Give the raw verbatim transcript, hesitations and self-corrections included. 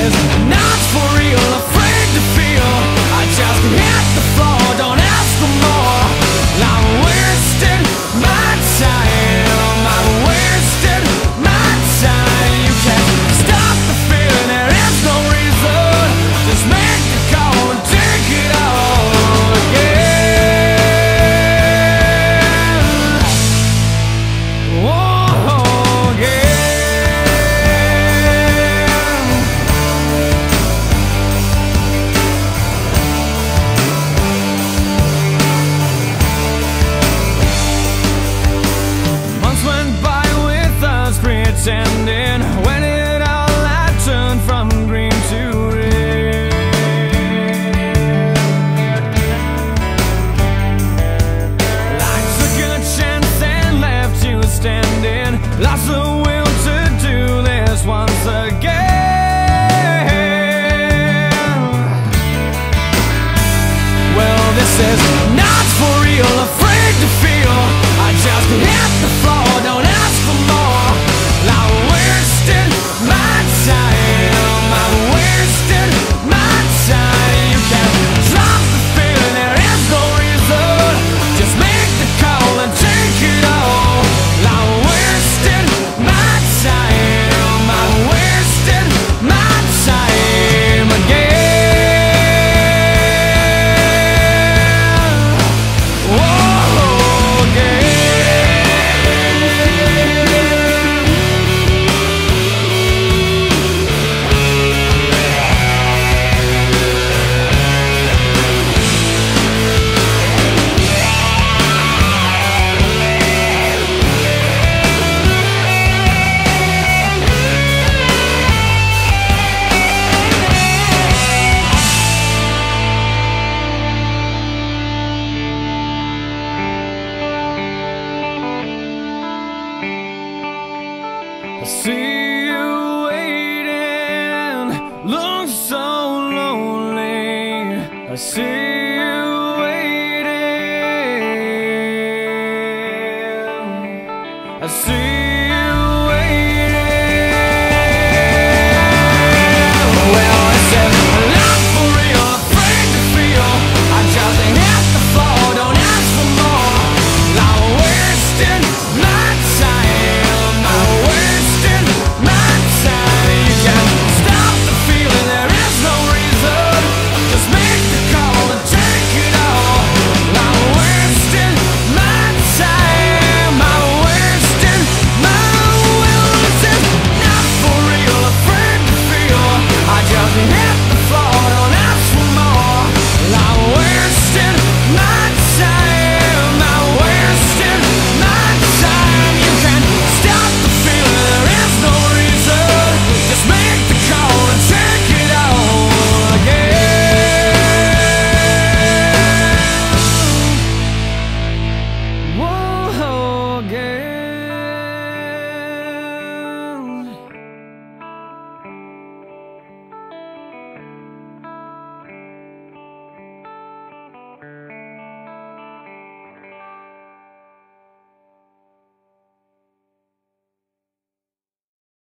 is not for real, afraid to feel. I just hit the floor, don't ask for more. I'm wasting my time, I'm wasting my time. You can't stop the feeling, there is no reason. Just make the call and take it all again. Whoa, again. Months went by with us pretending. When it all I turned from green to red. I took a chance and left you standing. Lost the will to do this once again. Well, this is not for real, afraid to feel. I just hit the floor, don't ask for more. I'm wasting my time, I'm wasting my time. You can't drop the feeling, there is no reason. Just make the call and take it all. I'm wasting my time, I'm wasting my time again. Whoa, again. I see you waiting, look so lonely. I see